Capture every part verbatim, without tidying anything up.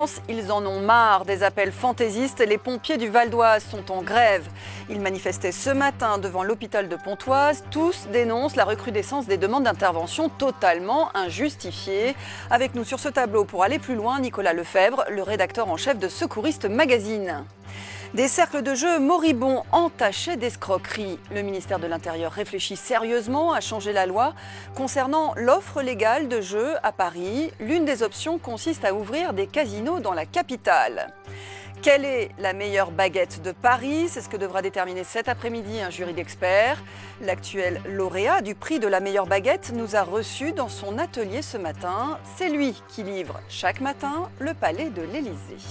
Ils en ont marre des appels fantaisistes. Les pompiers du Val d'Oise sont en grève. Ils manifestaient ce matin devant l'hôpital de Pontoise. Tous dénoncent la recrudescence des demandes d'intervention totalement injustifiées. Avec nous sur ce tableau pour aller plus loin, Nicolas Lefebvre, le rédacteur en chef de Secouriste Magazine. Des cercles de jeu moribonds entachés d'escroqueries. Le ministère de l'Intérieur réfléchit sérieusement à changer la loi concernant l'offre légale de jeux à Paris. L'une des options consiste à ouvrir des casinos dans la capitale. Quelle est la meilleure baguette de Paris? C'est ce que devra déterminer cet après-midi un jury d'experts. L'actuel lauréat du prix de la meilleure baguette nous a reçus dans son atelier ce matin. C'est lui qui livre chaque matin le palais de l'Élysée.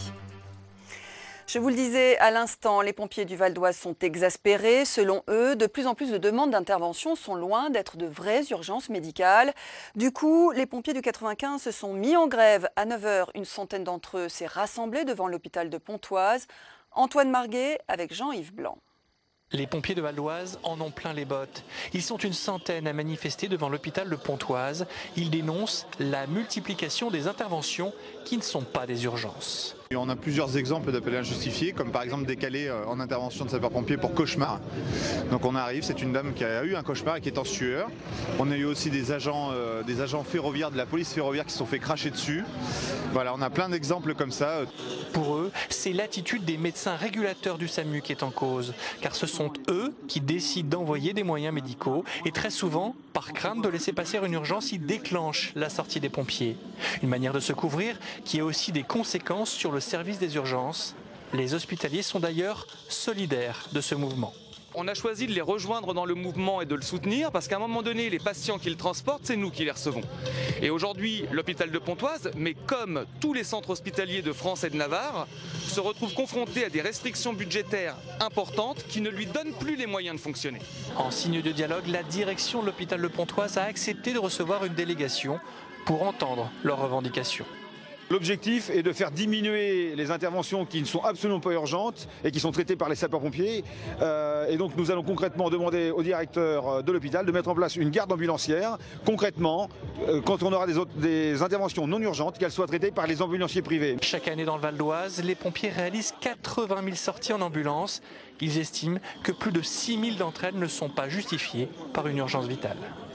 Je vous le disais à l'instant, les pompiers du Val d'Oise sont exaspérés. Selon eux, de plus en plus de demandes d'intervention sont loin d'être de vraies urgences médicales. Du coup, les pompiers du quatre-vingt-quinze se sont mis en grève. À neuf heures, une centaine d'entre eux s'est rassemblée devant l'hôpital de Pontoise. Antoine Marguet avec Jean-Yves Blanc. Les pompiers de Val d'Oise en ont plein les bottes. Ils sont une centaine à manifester devant l'hôpital de Pontoise. Ils dénoncent la multiplication des interventions qui ne sont pas des urgences. On a plusieurs exemples d'appels injustifiés, comme par exemple décalé en intervention de sapeurs-pompiers pour cauchemar. Donc on arrive, c'est une dame qui a eu un cauchemar et qui est en sueur. On a eu aussi des agents, euh, des agents ferroviaires, de la police ferroviaire qui se sont fait cracher dessus. Voilà, on a plein d'exemples comme ça. Pour eux, c'est l'attitude des médecins régulateurs du SAMU qui est en cause, car ce sont eux qui décident d'envoyer des moyens médicaux et très souvent, par crainte de laisser passer une urgence, ils déclenchent la sortie des pompiers. Une manière de se couvrir qui a aussi des conséquences sur le service des urgences. Les hospitaliers sont d'ailleurs solidaires de ce mouvement. On a choisi de les rejoindre dans le mouvement et de le soutenir parce qu'à un moment donné, les patients qu'ils transportent, c'est nous qui les recevons. Et aujourd'hui, l'hôpital de Pontoise, mais comme tous les centres hospitaliers de France et de Navarre, se retrouve confronté à des restrictions budgétaires importantes qui ne lui donnent plus les moyens de fonctionner. En signe de dialogue, la direction de l'hôpital de Pontoise a accepté de recevoir une délégation pour entendre leurs revendications. L'objectif est de faire diminuer les interventions qui ne sont absolument pas urgentes et qui sont traitées par les sapeurs-pompiers. Euh, et donc nous allons concrètement demander au directeur de l'hôpital de mettre en place une garde ambulancière. Concrètement, euh, quand on aura des, autres, des interventions non urgentes, qu'elles soient traitées par les ambulanciers privés. Chaque année dans le Val d'Oise, les pompiers réalisent quatre-vingt mille sorties en ambulance. Ils estiment que plus de six mille d'entre elles ne sont pas justifiées par une urgence vitale.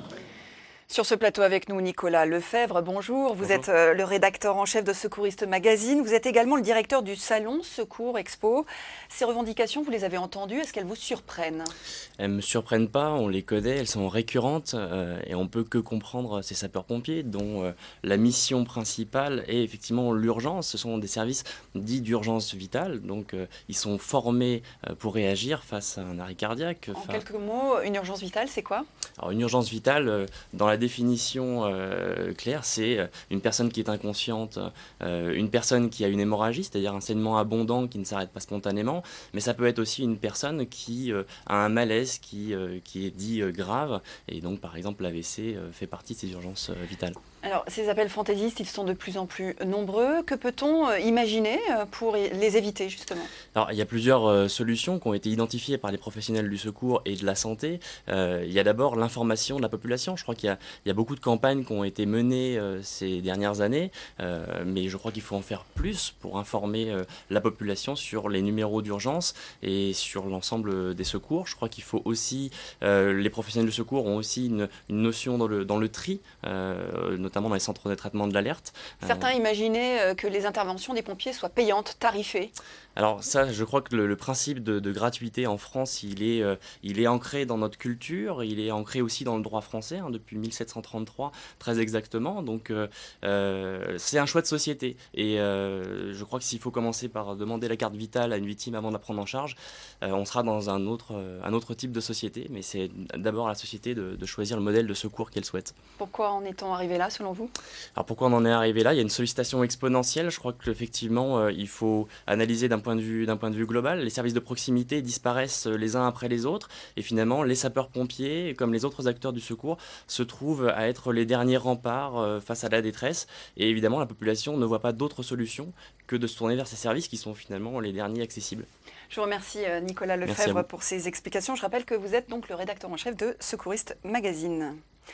Sur ce plateau avec nous, Nicolas Lefebvre, bonjour. Vous Bonjour. êtes euh, le rédacteur en chef de Secouriste Magazine. Vous êtes également le directeur du salon Secours Expo. Ces revendications, vous les avez entendues. Est-ce qu'elles vous surprennent? Elles ne me surprennent pas, on les connaît, elles sont récurrentes euh, et on peut que comprendre ces sapeurs-pompiers dont euh, la mission principale est effectivement l'urgence. Ce sont des services dits d'urgence vitale, donc euh, ils sont formés euh, pour réagir face à un arrêt cardiaque. En Enfin, quelques mots, une urgence vitale, c'est quoi? alors une urgence vitale, euh, dans la définition euh, claire, c'est euh, une personne qui est inconsciente, euh, une personne qui a une hémorragie, c'est-à-dire un saignement abondant qui ne s'arrête pas spontanément, mais ça peut être aussi une personne qui euh, a un malaise qui, euh, qui est dit euh, grave, et donc par exemple l'A V C euh, fait partie de ces urgences euh, vitales. Alors, ces appels fantaisistes, ils sont de plus en plus nombreux. Que peut-on euh, imaginer euh, pour les éviter, justement? Alors, il y a plusieurs euh, solutions qui ont été identifiées par les professionnels du secours et de la santé. Euh, il y a d'abord l'information de la population. Je crois qu'il y a, il y a beaucoup de campagnes qui ont été menées euh, ces dernières années, euh, mais je crois qu'il faut en faire plus pour informer euh, la population sur les numéros d'urgence et sur l'ensemble des secours. Je crois qu'il faut aussi, euh, les professionnels du secours ont aussi une, une notion dans le, dans le tri, euh, notamment notamment dans les centres de traitement de l'alerte. Certains euh, imaginaient que les interventions des pompiers soient payantes, tarifées. Alors ça, je crois que le, le principe de, de gratuité en France, il est, euh, il est ancré dans notre culture, il est ancré aussi dans le droit français, hein, depuis mille sept cent trente-trois, très exactement. Donc euh, euh, c'est un choix de société. Et euh, je crois que s'il faut commencer par demander la carte vitale à une victime avant de la prendre en charge, euh, on sera dans un autre, euh, un autre type de société. Mais c'est d'abord à la société de, de choisir le modèle de secours qu'elle souhaite. Pourquoi en est-on arrivé là, selon vous? Alors pourquoi on en est arrivé là? Il y a une sollicitation exponentielle. Je crois qu'effectivement, euh, il faut analyser d'un point de vue, d'un point de vue global. Les services de proximité disparaissent les uns après les autres. Et finalement, les sapeurs-pompiers, comme les autres acteurs du secours, se trouvent à être les derniers remparts euh, face à la détresse. Et évidemment, la population ne voit pas d'autre solution que de se tourner vers ces services qui sont finalement les derniers accessibles. Je vous remercie Nicolas Lefebvre pour ces explications. Je rappelle que vous êtes donc le rédacteur en chef de Secouriste Magazine.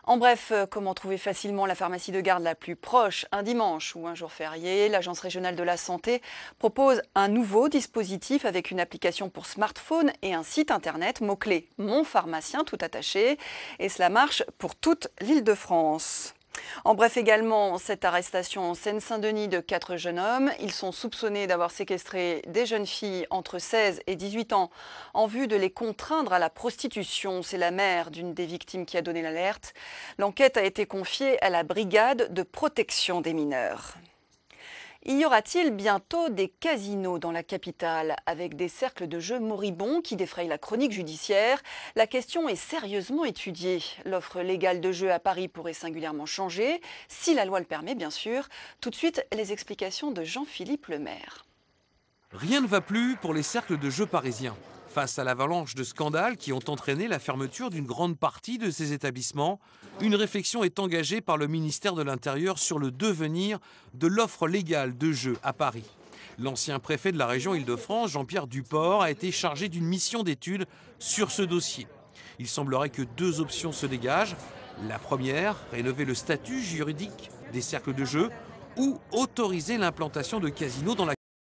En bref, comment trouver facilement la pharmacie de garde la plus proche un dimanche ou un jour férié? L'Agence régionale de la santé propose un nouveau dispositif avec une application pour smartphone et un site internet, mot-clé Mon Pharmacien, tout attaché. Et cela marche pour toute l'Île-de-France. En bref également, cette arrestation en Seine-Saint-Denis de quatre jeunes hommes. Ils sont soupçonnés d'avoir séquestré des jeunes filles entre seize et dix-huit ans en vue de les contraindre à la prostitution. C'est la mère d'une des victimes qui a donné l'alerte. L'enquête a été confiée à la brigade de protection des mineurs. Y aura-t-il bientôt des casinos dans la capitale avec des cercles de jeux moribonds qui défrayent la chronique judiciaire? La question est sérieusement étudiée. L'offre légale de jeux à Paris pourrait singulièrement changer, si la loi le permet bien sûr. Tout de suite, les explications de Jean-Philippe Lemaire. Rien ne va plus pour les cercles de jeux parisiens. Face à l'avalanche de scandales qui ont entraîné la fermeture d'une grande partie de ces établissements, une réflexion est engagée par le ministère de l'Intérieur sur le devenir de l'offre légale de jeux à Paris. L'ancien préfet de la région Île-de-France, Jean-Pierre Duport, a été chargé d'une mission d'étude sur ce dossier. Il semblerait que deux options se dégagent. La première, rénover le statut juridique des cercles de jeux ou autoriser l'implantation de casinos dans la